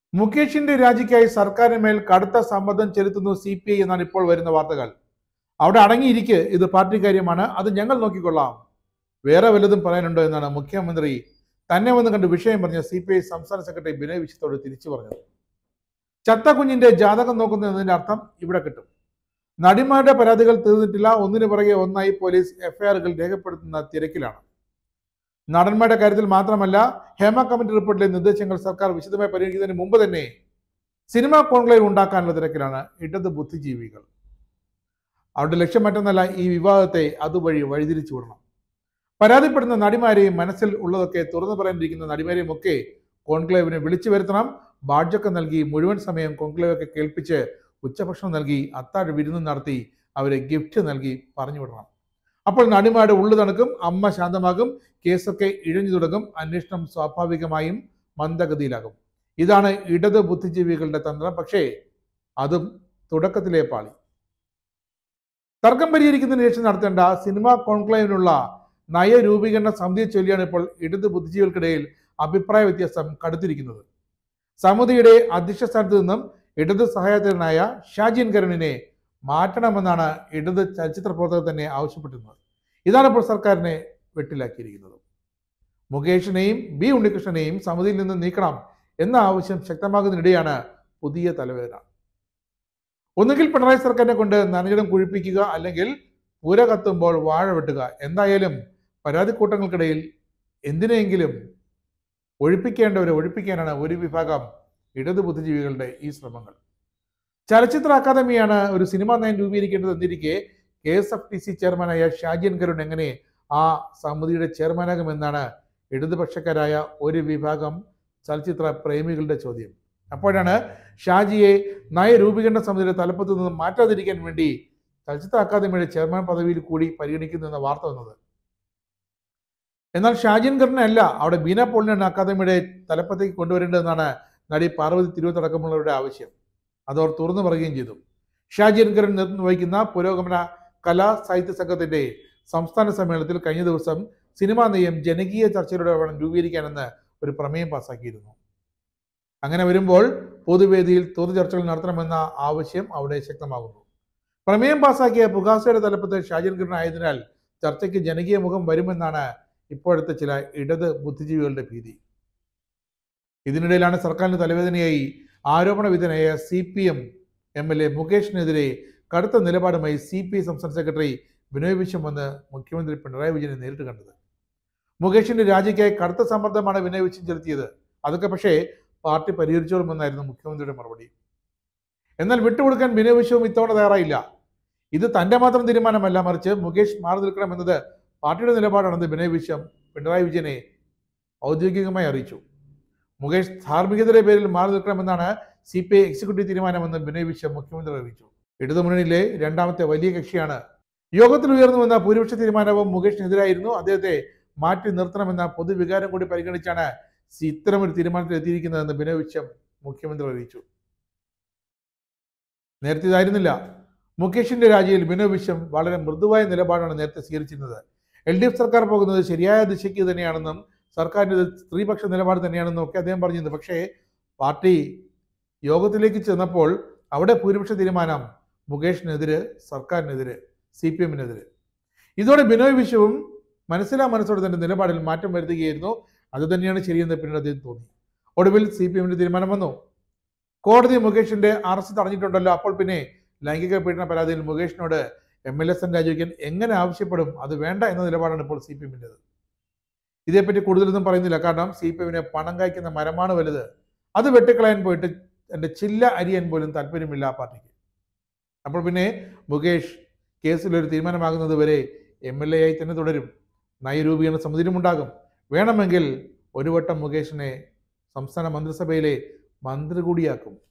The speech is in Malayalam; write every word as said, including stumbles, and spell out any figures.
മുകേഷിന്റെ രാജിക്കായി സർക്കാരിന് മേൽ കടുത്ത സമ്മർദ്ദം ചെലുത്തുന്നു സി പി ഐ എന്നാണ് ഇപ്പോൾ വരുന്ന വാർത്തകൾ. അവിടെ അടങ്ങിയിരിക്കെ, ഇത് പാർട്ടി കാര്യമാണ്, അത് ഞങ്ങൾ നോക്കിക്കൊള്ളാം, വേറെ വല്ലതും പറയാനുണ്ടോ എന്നാണ് മുഖ്യമന്ത്രി തന്നെ വന്ന് കണ്ട് വിഷയം പറഞ്ഞ സി പി ഐ സംസ്ഥാന സെക്രട്ടറി ബിനോയ് വിശ്വത്തോട് തിരിച്ചു പറഞ്ഞത്. ചത്ത കുഞ്ഞിന്റെ ജാതകം നോക്കുന്നതിന്റെ അർത്ഥം ഇവിടെ കിട്ടും. നടിമാരുടെ പരാതികൾ തീർന്നിട്ടില്ല, ഒന്നിനു പുറകെ ഒന്നായി പോലീസ് എഫ്ഐആറുകൾ രേഖപ്പെടുത്തുന്ന തിരക്കിലാണ്. നടന്മാരുടെ കാര്യത്തിൽ മാത്രമല്ല, ഹേമ കമ്മിറ്റി റിപ്പോർട്ടിലെ നിർദ്ദേശങ്ങൾ സർക്കാർ വിശദമായി പരിഗണിക്കുന്നതിന് മുമ്പ് തന്നെ സിനിമാ കോൺക്ലേവ് ഉണ്ടാക്കാനുള്ള തിരക്കിലാണ് ഇടത് ബുദ്ധിജീവികൾ. അവരുടെ ലക്ഷ്യം മറ്റൊന്നല്ല, ഈ വിവാദത്തെ അതുവഴി വഴിതിരിച്ചു വിടണം. പരാതിപ്പെടുന്ന നടിമാരെയും മനസ്സിൽ ഉള്ളതൊക്കെ തുറന്നു പറയാനിരിക്കുന്ന നടിമാരെയും ഒക്കെ കോൺക്ലേവിന് വിളിച്ചു വരുത്തണം. ബാഡ്ജൊക്കെ നൽകി മുഴുവൻ സമയം കോൺക്ലേവൊക്കെ കേൾപ്പിച്ച് ഉച്ചഭക്ഷണം നൽകി അത്താഴ വിരുന്ന് നടത്തി അവരെ ഗിഫ്റ്റ് നൽകി പറഞ്ഞു വിടണം. അപ്പോൾ നടിമാരുടെ ഉള്ളു തണുക്കും, അമ്മ ശാന്തമാകും, കേസൊക്കെ ഇഴഞ്ഞു തുടങ്ങും, അന്വേഷണം സ്വാഭാവികമായും മന്ദഗതിയിലാകും. ഇതാണ് ഇടത് ബുദ്ധിജീവികളുടെ തന്ത്രം. പക്ഷേ അതും തുടക്കത്തിലെ പാളി. തർക്കം പരിഹരിക്കുന്നതിന് ശേഷം നടത്തേണ്ട സിനിമാ കോൺക്ലേവിനുള്ള നയരൂപീകരണ സമിതിയെ ചൊല്ലിയാണ് ഇപ്പോൾ ഇടത് ബുദ്ധിജീവികൾക്കിടയിൽ അഭിപ്രായ വ്യത്യാസം കടുത്തിരിക്കുന്നത്. സമിതിയുടെ അധ്യക്ഷ സ്ഥാനത്ത് നിന്നും ഇടത് സഹായകനായ ഷാജിൻ കരുണിനെ മാറ്റണമെന്നാണ് ഇടത് ചലച്ചിത്ര പ്രവർത്തകർ തന്നെ ആവശ്യപ്പെട്ടിരുന്നത്. ഇതാണ് ഇപ്പോൾ സർക്കാരിനെ വെട്ടിലാക്കിയിരിക്കുന്നത്. മുകേഷിനെയും ബി ഉണ്ണികൃഷ്ണനെയും സമിതിയിൽ നിന്ന് നീക്കണം എന്ന ആവശ്യം ശക്തമാകുന്നതിനിടെയാണ് പുതിയ തലവേദന. ഒന്നുകിൽ പിണറായി സർക്കാരിനെ കൊണ്ട് നനകിടം കുഴിപ്പിക്കുക, അല്ലെങ്കിൽ പുര കത്തുമ്പോൾ വാഴ വെട്ടുക. എന്തായാലും പരാതിക്കൂട്ടങ്ങൾക്കിടയിൽ എന്തിനെങ്കിലും ഒഴിപ്പിക്കേണ്ടവരെ ഒഴിപ്പിക്കാനാണ് ഒരു വിഭാഗം ഇടത് ബുദ്ധിജീവികളുടെ ഈ ശ്രമങ്ങൾ. ചലച്ചിത്ര അക്കാദമിയാണ് ഒരു സിനിമാ നയം രൂപീകരിക്കേണ്ടത് എന്നിരിക്കെ K S F T C ചെയർമാനായ ഷാജിൻ കരുൺ എങ്ങനെ ആ സമിതിയുടെ ചെയർമാനാകുമെന്നാണ് ഇടതുപക്ഷക്കാരായ ഒരു വിഭാഗം ചലച്ചിത്ര പ്രേമികളുടെ ചോദ്യം. അപ്പോഴാണ് ഷാജിയെ നയരൂപീകരണ സമിതിയുടെ തലപ്പത്തു നിന്നും മാറ്റാതിരിക്കാൻ വേണ്ടി ചലച്ചിത്ര അക്കാദമിയുടെ ചെയർമാൻ പദവിയിൽ കൂടി പരിഗണിക്കുന്നുവെന്ന വാർത്ത വന്നത്. എന്നാൽ ഷാജിൻ കരുണല്ല അവിടെ ബീന പോളിനാണ് അക്കാദമിയുടെ തലപ്പത്തേക്ക് കൊണ്ടുവരേണ്ടതെന്നാണ് നടി പാർവതി തിരുവത്തടക്കമുള്ളവരുടെ ആവശ്യം. അതവർ തുറന്നു പറയുകയും ചെയ്തു. ഷാജിൻ കരുൺ നേതൃത്വം വഹിക്കുന്ന പുരോഗമന കലാ സാഹിത്യ സംഘത്തിന്റെ സംസ്ഥാന സമ്മേളനത്തിൽ കഴിഞ്ഞ ദിവസം സിനിമാ നയം ജനകീയ ചർച്ചയിലൂടെ വേണം രൂപീകരിക്കാനെന്ന് ഒരു പ്രമേയം പാസാക്കിയിരുന്നു. അങ്ങനെ വരുമ്പോൾ പൊതുവേദിയിൽ തുറന്നു ചർച്ചകൾ നടത്തണമെന്ന ആവശ്യം അവിടെ ശക്തമാകുന്നു. പ്രമേയം പാസാക്കിയ പുകാസയുടെ തലപ്പത്ത് ഷാജിൻ കരുൺ ആയതിനാൽ ചർച്ചയ്ക്ക് ജനകീയ മുഖം വരുമെന്നാണ് ഇപ്പോഴത്തെ ചില ഇടത് ബുദ്ധിജീവികളുടെ ഭീതി. ഇതിനിടയിലാണ് സർക്കാരിന് തലവേദനയായി ആരോപണ വിധേയനായ C P M M L A മുകേഷിനെതിരെ കടുത്ത നിലപാടുമായി സി പി ഐ സംസ്ഥാന സെക്രട്ടറി ബിനോയ് വിശ്വം വന്ന് മുഖ്യമന്ത്രി പിണറായി വിജയനെ നേരിട്ട് കണ്ടത്. മുകേഷിന്റെ രാജിക്കായി കടുത്ത സമ്മർദ്ദമാണ് ബിനോയ് വിശ്വം ചെലുത്തിയത്. അതൊക്കെ പക്ഷേ പാർട്ടി പരിഹരിച്ചോളുമെന്നായിരുന്നു മുഖ്യമന്ത്രിയുടെ മറുപടി. എന്നാൽ വിട്ടുകൊടുക്കാൻ ബിനോയ് വിശ്വം ഇത്തവണ തയ്യാറായില്ല. ഇത് തന്റെ മാത്രം തീരുമാനമല്ല, മറിച്ച് മുകേഷ് മാറി നിൽക്കണം എന്നത് പാർട്ടിയുടെ നിലപാടാണെന്ന് ബിനോയ് വിശ്വം പിണറായി വിജയനെ ഔദ്യോഗികമായി അറിയിച്ചു. മുകേഷ് ധാർമ്മികതയുടെ പേരിൽ മാറി നിൽക്കണമെന്നാണ് സി പി ഐ എക്സിക്യൂട്ടീവ് തീരുമാനമെന്ന് ബിനോയ് വിശ്വം മുഖ്യമന്ത്രി അറിയിച്ചു. ഇടതുമുന്നണിയിലെ രണ്ടാമത്തെ വലിയ കക്ഷിയാണ്. യോഗത്തിൽ ഉയർന്നു വന്ന ഭൂരിപക്ഷ തീരുമാനവും മുകേഷിനെതിരായിരുന്നു. അദ്ദേഹത്തെ മാറ്റി നിർത്തണമെന്ന പൊതുവികാരം കൂടി പരിഗണിച്ചാണ് ഇത്തരമൊരു തീരുമാനത്തിൽ എത്തിയിരിക്കുന്നതെന്ന് ബിനോയ് വിശ്വം മുഖ്യമന്ത്രി അറിയിച്ചു. നേരത്തെ ഇതായിരുന്നില്ല. മുകേഷിന്റെ രാജിയിൽ ബിനോയ് വിശ്വം വളരെ മൃദുവായ നിലപാടാണ് നേരത്തെ സ്വീകരിച്ചിരുന്നത്. എൽ ഡി എഫ് സർക്കാർ പോകുന്നത് ശരിയായ ദിശയ്ക്ക് തന്നെയാണെന്നും സർക്കാരിൻ്റെ സ്ത്രീപക്ഷ നിലപാട് തന്നെയാണെന്നും ഒക്കെ അദ്ദേഹം പറഞ്ഞിരുന്നു. പക്ഷേ പാർട്ടി യോഗത്തിലേക്ക് ചെന്നപ്പോൾ അവിടെ ഭൂരിപക്ഷ തീരുമാനം മുകേഷിനെതിരെ, സർക്കാരിനെതിരെ, സി പി എമ്മിനെതിരെ. ഇതോടെ ബിനോയ് വിശ്വവും മനസ്സിലാ മനസ്സോടെ തന്റെ നിലപാടിൽ മാറ്റം വരുത്തുകയായിരുന്നു. അത് തന്നെയാണ് ശരിയെന്ന് പിന്നീട് അദ്ദേഹം തോന്നി. ഒടുവിൽ സി പി എമ്മിന്റെ തീരുമാനം വന്നു. കോടതി മുകേഷിന്റെ അറസ്റ്റ് തടഞ്ഞിട്ടുണ്ടല്ലോ, അപ്പോൾ പിന്നെ ലൈംഗിക പീഡന പരാതിയിൽ മുകേഷിനോട് എം എൽ എ സ്ഥാനം രാജിവെക്കാൻ എങ്ങനെ ആവശ്യപ്പെടും? അത് വേണ്ട എന്ന നിലപാടാണ് ഇപ്പോൾ സി പി എമ്മിൻ്റെത്. ഇതേപ്പറ്റി കൂടുതലൊന്നും പറയുന്നില്ല. കാരണം സി പി എമ്മിനെ പണം കായ്ക്കുന്ന മരമാണ് വലുത്. അത് വെട്ടിക്കളയാൻ പോയിട്ട് എൻ്റെ ചില്ല അരിയാൻ പോലും താല്പര്യമില്ല ആ പാർട്ടിക്ക്. അപ്പോൾ പിന്നെ മുകേഷ് കേസിലൊരു തീരുമാനമാകുന്നത് വരെ എം എൽ എ ആയി തന്നെ തുടരും. നയരൂപീകരണ സമിതിയിലും ഉണ്ടാകും. വേണമെങ്കിൽ ഒരു വട്ടം മുകേഷിനെ സംസ്ഥാന മന്ത്രിസഭയിലെ മന്ത്രി കൂടിയാക്കും.